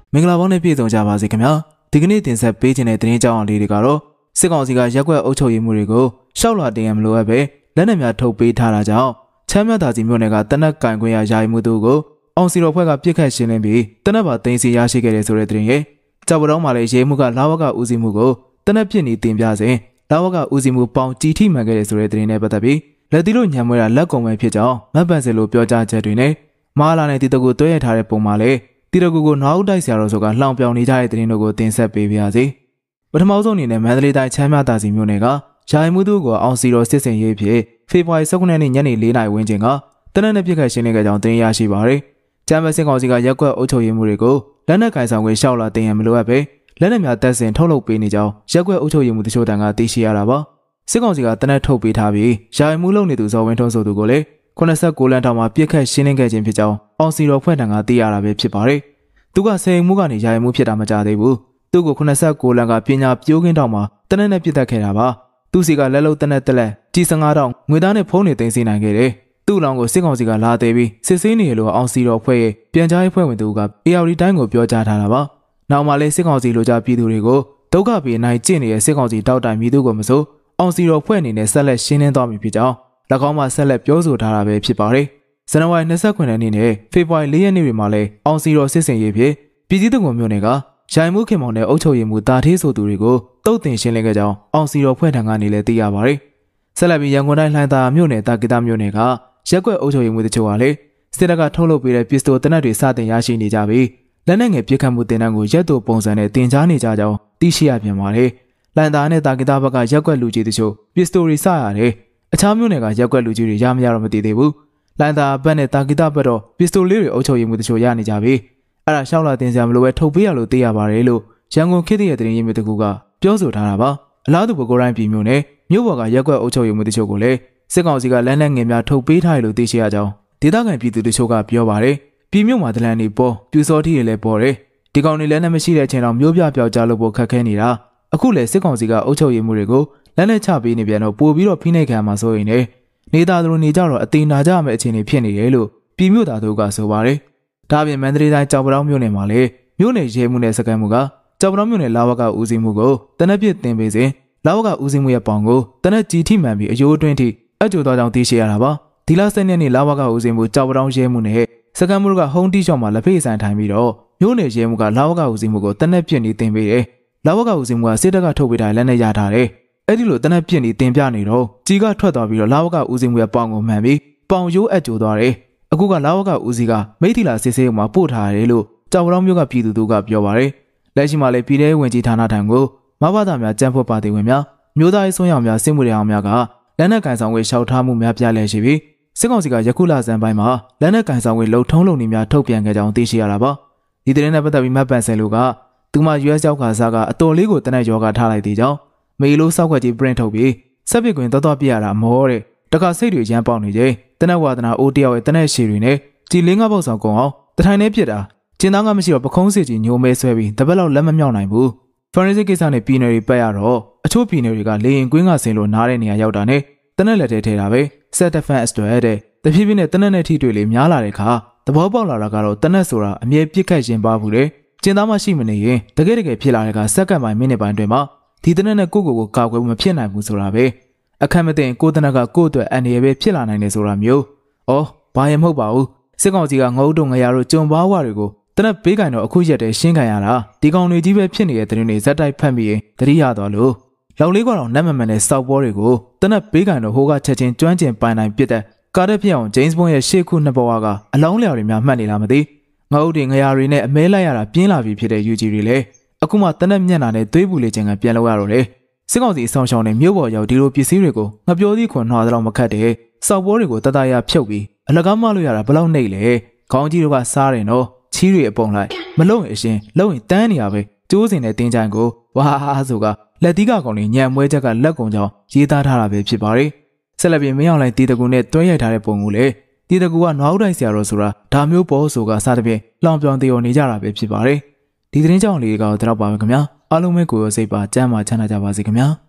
မင်္ဂလာပေါင်းနဲ့ပြည့်စုံကြပါစေခင်ဗျာဒီကနေ့တင်ဆက်ပေးခြင်းတဲ့သတင်းကြောင်းလေးတွေကတော့စစ်ကောင်စီကရက်ကွက်အုပ်ချုပ်ရေးမှုတွေကိုရှောက်လာတင်ရမလို့ပဲလက်နက်များထုတ်ပေးထားတာကြောင့်ချမ်းမြတ်သာစီမြို့နယ်ကတနက်ကင်ခွင့်ရယာယီမှုတို့ကိုအောင်စီတော်ဖွဲ့ကပြစ်ခတ်ရှင်းလင်းပြီးတနက်ပါသိမ်းစီရရှိခဲ့တဲ့ဆိုတဲ့သတင်းရဲ့ကြောက်ပတော်မှာလည်းရဲမှုကလာဝကဦးစီးမှုကိုတနက်ပြစ်နေတင်ပြစဉ်လာဝကဦးစီးမှုပေါင်းကြီးထိမှန်ခဲ့တဲ့ဆိုတဲ့သတင်းနဲ့ပတ်သက်ပြီးလက်တီလို့ညံမွေးတာလက်ကုံပဲဖြစ်ကြောင်းမတ်ပန်စင်လိုပြောကြားချက်တွေနဲ့မဟာလာနဲ့တီတကူတွဲရထားတဲ့ပုံမှာလည်းတီတကူကိုနောက်တိုက်ဆရာတော်ဆိုကလှောင်ပြောင်နေကြတဲ့သတင်းတို့ကိုတင်ဆက်ပေးပါရစေပထမဆုံးအနေနဲ့မန္တလေးတိုင်းချမ်းမြသာစီမြို့နယ်ကယာယီမှုတို့ကိုအောင်စီတော်စစ်စင်ရေးဖြစ်ဖေဖော်ဝါရီ19ရက်နေ့ညနေ4:00နာရီဝန်းကျင်ကတနက်နေ့ပြစ်ခတ်ရှင်းလင်းခဲ့ကြောင်းတင်ရရှိပါရယ်ကျမ်းမစစ်ကောင်စီကရက်ကွက်အုပ်ချုပ်ရေးမှုတွေကိုလက်နက်ကင်ဆောင်ခွင့်ရှောက်လာတင်ရမလို့ပဲလက်နက်များတပ်ဆင်ထုတ်လုပ်ပေးနေကြောင်းရက်ကွက်အုပ်ချုပ်ရေးမှုတချို့တန်းကသိရှိရတာပါစစ်ကောင်စီကတနက်ထုတ်ပေးထားပြီးယာယီမှုလုပ်နေသူဇော်ဝင်းထွန်းဆိုသူကိုလည်း89လမ်းတောင်မှာပြစ်ခတ်ရှင်းလင်းခဲ့ခြင်းဖြစ်ကြောင်းအောင်စီတော်ဖွဲ့တန်းကသိရတာပဲဖြစ်ပါတယ်သူကစေမှုကနေယာယီမှုဖြစ်တာမကြသေးဘူးသူ့ကို89လမ်းကပညာပြိုးကင်းတောင်မှာတနက်နဲ့ပြစ်တက်ခဲ့တာပါသူစီကလက်လုံးတနက်တက်လက်ကြီး15တောင်ငွေသားနဲ့ဖုံးနေသိမ်းစီနိုင်ခဲ့တယ်သူ့လောင်ကိုစစ်ကောင်စီကလာသေးပြီးစစ်ဆေးနေရလို့အောင်စီတော်ဖွဲ့ရဲ့ပြန်ကြားရေးဖွဲ့ဝင်သူက ARD တိုင်းကိုပြောကြားထားတာပါနောက်မှလည်းစစ်ကောင်စီလိုချပြည်သူတွေကိုဒုက္ခပေးနိုင်ကျင့်နေတဲ့စစ်ကောင်စီတောက်တိုင်ပြည်သူကိုမစိုးအောင်စီတော်ဖွဲ့အနေနဲ့ဆက်လက်ရှင်းလင်းသွားမည်ဖြစ်ကြောင်း၎င်းမှဆက်လက်ပြောဆိုထားတာပဲဖြစ်ပါတယ်ဇန်နဝါရီ29ရက်နေ့နဲ့ဖေဖော်ဝါရီ4ရက်နေ့တွေမှာလည်းအောင်စီတော်စစ်စင်ရေးဖြစ်ပြည်စည်းသူကုံမြို့နယ်ကရိုင်မှုခင်မောင်နဲ့အုပ်ချုပ်ရေးမှူးတာထေးဆိုသူတွေကိုတုတ်တင်ရှင်းလင်းခဲ့ကြောင်းအောင်စီတော်ဖွဲ့ထံကနေလည်းသိရပါတယ်ဆက်လက်ပြီးရန်ကုန်တိုင်းလှိုင်သာမြို့နယ်တာကိတမြို့နယ်ကရက်ကွက်အုပ်ချုပ်ရေးမှူးတချို့ကလည်းစစ်တပ်ကထုတ်လုပ်ပေးတဲ့ပစ္စတိုတနက်တွေစတင်ရရှိနေကြပြီးလက်နက်ငယ်ပစ်ခတ်မှုတင်တန်းကိုရက်တို့ပုံစံနဲ့တင်ကြားနေကြကြောင်းသိရှိရပြန်ပါတယ်လှိုင်သာနဲ့တာကိတဘက်ကရက်ကွက်လူကြီးတချို့ပစ္စတိုတွေစရတယ်အခြားမြို့နယ်ကရက်ကွက်လူကြီးတွေရမရတော့မသိသေးဘူးလှိုင်သာဘက်နဲ့တာကိတဘက်တော့ပစ္စတိုလေးတွေအုပ်ချုပ်ရေးမှူးတချို့ရနေကြပြီးအဲ့ဒါရှောက်လာတင်စရာမလိုပဲထုတ်ပေးရလို့သိရပါတယ်လို့ရန်ကုန်ခေတ်ရဲ့သတင်းရင်းမြစ်တကူကပြောဆိုထားတာပါအလားတူပဲကိုရိုင်းပြည်မြို့နယ်မြို့ပေါ်ကရက်ကွက်အုပ်ချုပ်ရေးမှူးတချို့ကိုလည်းစစ်ကောင်စီကလက်နက်ငယ်များထုတ်ပေးထားတယ်လို့သိရှိရကြောင်းဒေသခံပြည်သူတချို့ကပြောပါတယ်ပြည်မြို့မှာဒလန်တွေပေါ်ပြူစောထီတွေလည်းပေါ်တယ်ဒီကောင်တွေလက်နက်မရှိတဲ့အချိန်တော့မျိုးပြပျောက်ကြားလို့ပေါ်ခက်ခဲနေတာအခုလည်းစစ်ကောင်စီကအုပ်ချုပ်ရေးမှူးတွေကိုလက်နက်ချပေးနေပြန်တော့ပို့ပြီးတော့ဖိနှိပ်ခံမှာဆိုရင်လည်းနေသားတို့နေကြတော့အသေးနာကြမယ့်အခြေအနေဖြစ်နေတယ်လို့ပြည်မြို့သားတို့ကဆိုပါတယ်ဒါပြင်မန္တလေးတိုင်းကြောက်ပတောင်းမြို့နယ်မှာလည်းမြို့နယ်ရဲမှုနဲ့စကန်မှုကကြောက်ပတောင်းမြို့နယ်လာဝကဦးစီးမှုကိုတနက်ပြစ်တင်ပေးစဉ်လာဝကဦးစီးမှုရဲ့ပေါင်ကိုတနက်ကြီးထိမှန်ပြီးအယိုးအတွင်းထိအကျိုးတော်ကြောင့်သိရှိရတာပါဒီလ7ရက်နေ့လာဝကဦးစီးမှုကြောက်ပတောင်းရဲမှုနဲ့စကန်မှုကဟုံးတီရှော့မှာလက်ဖေးဆိုင်ထိုင်ပြီးတော့မြို့နယ်ရဲမှုကလာဝကဦးစီးမှုကိုတနက်ပြစ်နေတင်ပေးတယ်လာဝကဦးစီးမှုကစစ်တပ်ကထုတ်ပေးထားလက်နဲ့ရထားတယ်အဲ့ဒီလိုတနက်ပြစ်နေတင်ပြနေတော့ကြီးကထွက်သွားပြီးတော့လာဝကဦးစီးမှုရဲ့ပေါင်ကိုမှန်ပြီးပေါင်ရိုးအကျိုးသွားတယ်အခုကလာဝကဦးစီးကမိထီလာစစ်ဆေးရုံမှာပို့ထားရတယ်လို့ကြောက်ပတောင်းမြို့ကပြည်သူတို့ကပြောပါတယ်လက်ရှိမှာလည်းပြည်ထောင်ဝင်ကြီးဌာနထံကိုမဘာသာများကြံ့ဖွက်ပါတီဝင်များမျိုးသားရေးဆွမ်းရောင်များစစ်မှုတွေအောင်များကလက်နက်ကင်ဆောင်ဝေးရှောက်ထားမှုများပြလဲရှိပြီးစစ်ကောင်စီကယခုလဆန်းပိုင်းမှာလက်နက်ကင်ဆောင်ဝေးလုံထုံးလုံနေများထုတ်ပြန်ခဲ့ကြောင်းသိရှိရတာပါဒီသတင်းနဲ့ပတ်သက်ပြီးမတ်ပန်ဆယ်လူကသူမ US ရောက်ခါစားကအတော်လေးကိုတနက်ရောကထားလိုက်သေးကြောင်းမေလိုစောက်ခွက်ကြီး print ထုတ်ပြီးစက်ပစ်ကွင်းတော်ပြရတာမောတဲ့တခါစိတ်တွေရမ်းပေါက်နေကြတနက်ဝါဒနာအိုးတယောက်ရဲ့တနက်ရှည်တွေနဲ့ကြီးလင်းကားပေါက်ဆောင်ကုန်အောင်တထိုင်နဲ့ပြစ်တာကျင်းသားကမရှိတော့ပခုံးစစ်ကြီးညိုမဲဆွဲပြီးတပတ်လောက်လက်မမြောက်နိုင်ဘူး forensic ကိစ္စနဲ့ပြည်နယ်တွေပတ်ရတော့အချို့ပြည်နယ်တွေကလေရင်ကွင်းကဆင်လို့နားတဲ့နေရာရောက်တာနဲ့တနက်လက်ထဲထည့်တာပဲ set defense အတွက်တဲ့တဖြည်းဖြည်းနဲ့တနက်နဲ့ထိတွေ့လေးများလာတဲ့ခါသဘောပေါက်လာတာကတော့တနက်ဆိုတာအမြဲပြစ်ခတ်ရင်ပါဘူးလေကျင်းသားမရှိမနေရင်တကယ်ဖြစ်လာတဲ့ကစက္ကန့်ပိုင်းမိနစ်ပိုင်းအတွင်းမှာဒီတနက်နဲ့ကိုကာကွယ်မှုမဖြစ်နိုင်ဘူးဆိုတာပဲအခက်မသိရင်ကိုတနက်ကကိုအတွက်အန်ရယ်ပဲဖြစ်လာနိုင်တယ်ဆိုတာမျိုးဘာရင်မဟုတ်ပါဘူးစစ်ကောင်စီကငုံတုံငရတို့ကြုံပွားဝတွေကိုတနက်ပေးကင်တော့အခုရက်တည်းရှင်းခံရတာဒီကောင်တွေကြီးပဲဖြစ်နေတဲ့တဲ့တွေဇက်တိုက်ဖတ်ပြီးရင်တတိယသွားလို့လောက်လေးကတော့နတ်မမှန်တဲ့စောက်ပေါ်တွေကိုတနက်ပေးကင်တော့ဟိုကချက်ချင်းကျွမ်းကျင်ပိုင်နိုင်ပြစ်တဲ့ကားတဲ့ဖြစ်အောင်ဂျိမ်းစ်ဘွန်ရဲ့ရှေ့ခုနှစ်ဘဝကအလောင်းလျော်တွေများမှတ်နေလားမသိငါတို့တွေငရာတွေနဲ့အမဲလိုက်ရတာပြင်းလာပြီဖြစ်တဲ့ UG တွေလည်းအခုမှတနက်မျက်နှာနဲ့သွေးပူလေးချင်းကပြန်လောက်ရတော့တယ်စစ်ကောင်စီအဆောင်ရှောင်းနဲ့မြို့ပေါ်ရောက်ဒီလိုပစ္စည်းတွေကိုငပြောသည့်ခွန်နှွားသလောက်မခတ်တဲ့စောက်ပေါ်တွေကိုတတရဖြုတ်ပြီးအလကားမလို့ရတာဘလောက်နှိမ့်လဲခေါင်းကြီးတို့ကစားတယ်နော်ချီးတွေအပုံလိုက်မလုံရင်အရှင်လုံရင်တန်းနေရပဲကျိုးစင်တဲ့တင်းချိုင်ကိုဝါဆိုကလက်သီးကကောင်လေးညံမွဲချက်ကလက်ကုံကြောင်ရေးသားထားတာပဲဖြစ်ပါတယ်ဆက်လက်ပြီးမင်းအောင်လိုင်းတီတကူနဲ့တွဲရိုက်ထားတဲ့ပုံကိုလေတီတကူကနွားဦးတိုင်းဆရာတော်ဆိုတာဒါမျိုးပေါ်ဆိုကစားတဲ့ပြင်လောင်ပြောင်သေးော်နေကြတာပဲဖြစ်ပါတယ်ဒီသတင်းကြောင့်လေးကတော့တော့ပါပဲခင်ဗျာအားလုံးပဲကိုယ်ရောစိတ်ပါကျမ်းမာချမ်းသာကြပါစေခင်ဗျာ